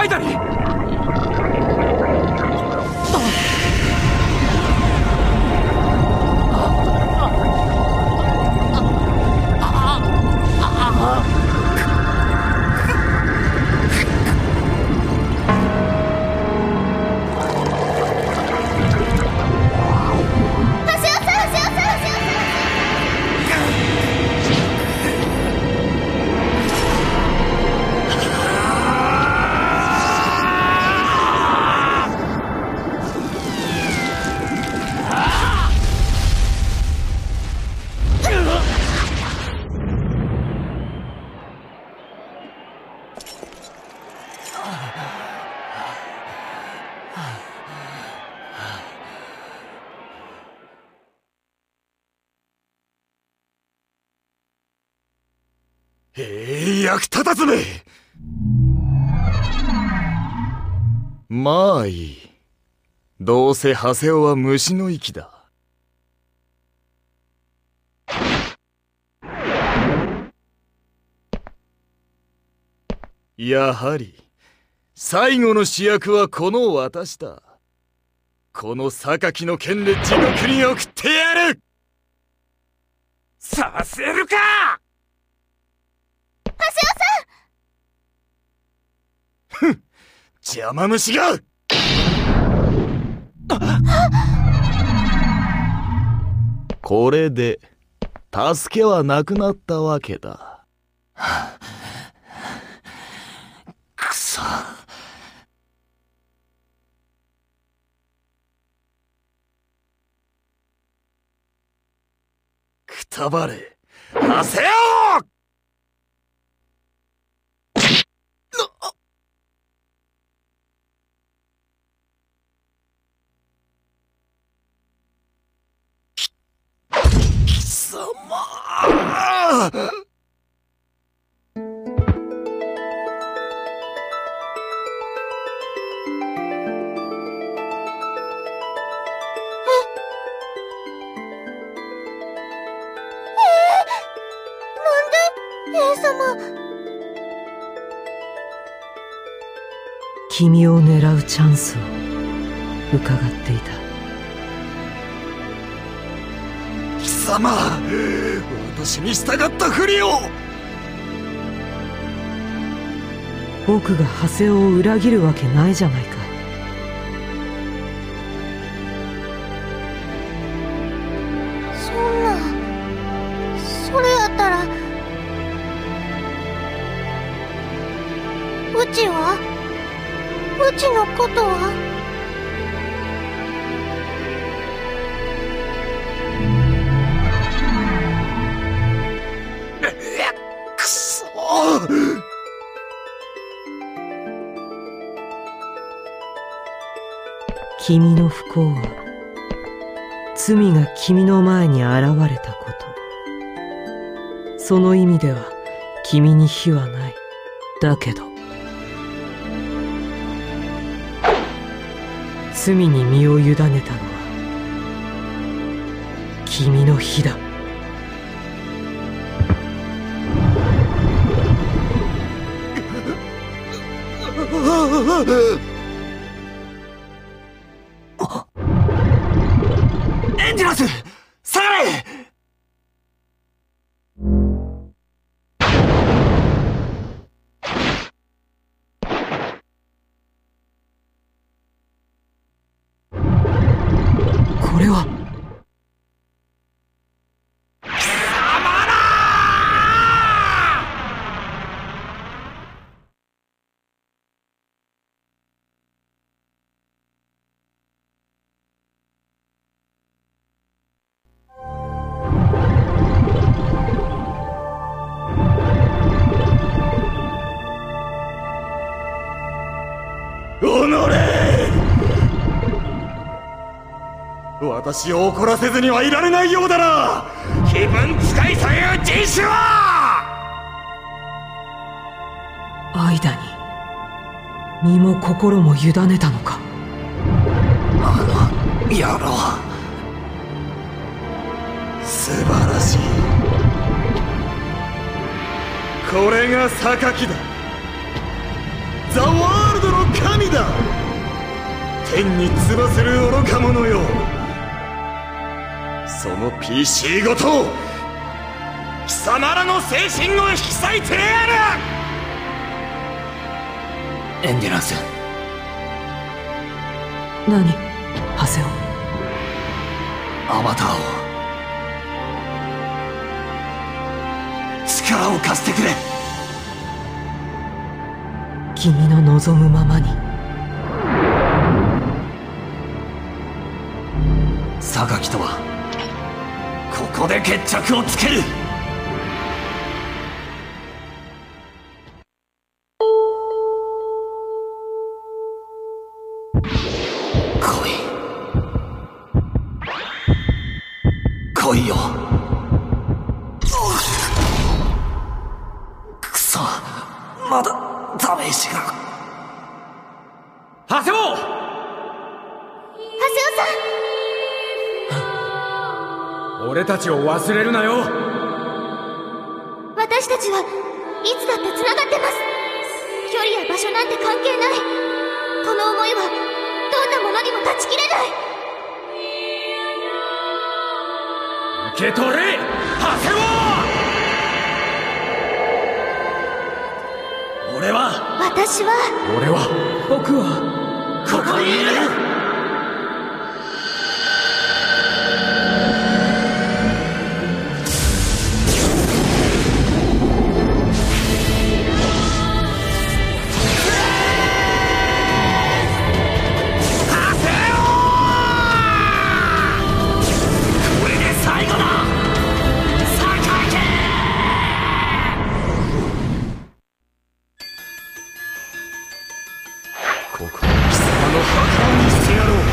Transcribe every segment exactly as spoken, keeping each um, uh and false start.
間に。ええ、役立たずめ。まあいい。どうせハセオは虫の息だ。やはり最後の主役はこの私だ。この榊の剣で地獄に送ってやる。させるか。 ハセオさん。ふん、邪魔虫が。これで助けはなくなったわけだ。くそ。くたばれ、ハセオ。貴様。 君を狙うチャンスを伺っていた。 貴様、私に従ったふりを。 僕がハセオを裏切るわけないじゃないか。 そんな、それやったらうちはうちのことは。 くそ。 君の不幸は罪が君の前に現れたこと。その意味では君に非はない。だけど罪に身を委ねたのは君の非だ。 エンジェラス、下がれ。 これは私を怒らせずにはいられないようだな。気分使いという人種は。 アイダに身も心も委ねたのか。 あの野郎、素晴らしい。これが榊だ。ザ・ワールドの神だ。天に翼する愚か者よ。その ピーシー ごと貴様らの精神を引き裂いてやる。 エンデランス。 何ハセオ。 アバターを力を貸してくれ。 君の望むままに。 榊とはここで決着をつける。来い来いよ。くそ、まだダメージが。 ハセオハセオさん、 俺たちを忘れるなよ。 私たちはいつだってつながってます。距離や場所なんて関係ない。この思いはどんなものにも断ち切れない。 受け取れハセオ。俺は私は俺は僕はここにいる。 ここは貴様の墓にしてやろう。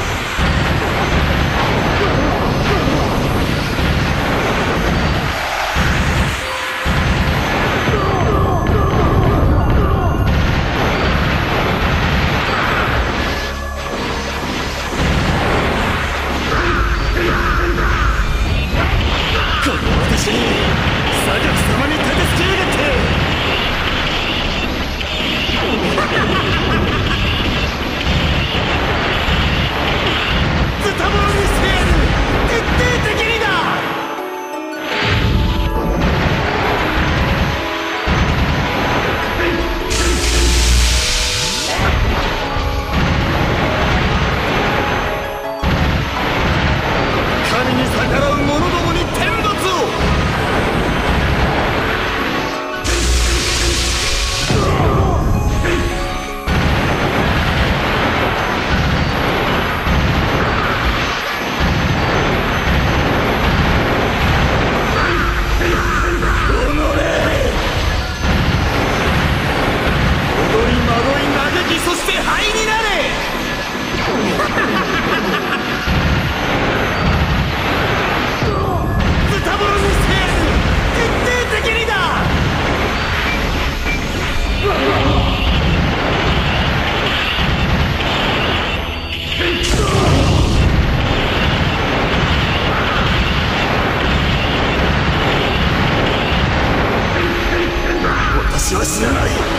この私に榊様に立てつけやがって。ズタボロにしてやる。徹底的にだ。神に逆らう者どもに天罰を。そして灰になれ。ズタボロにしてやる。徹底的にだ。私は死なない。